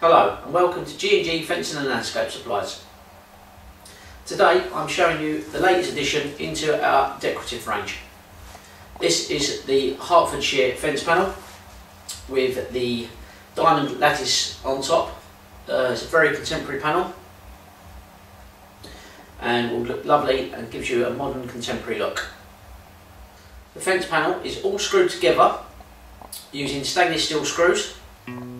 Hello and welcome to G&G Fencing and Landscape Supplies. Today I'm showing you the latest addition into our decorative range. This is the Hertfordshire fence panel with the diamond lattice on top. It's a very contemporary panel and will look lovely and gives you a modern contemporary look. The fence panel is all screwed together using stainless steel screws.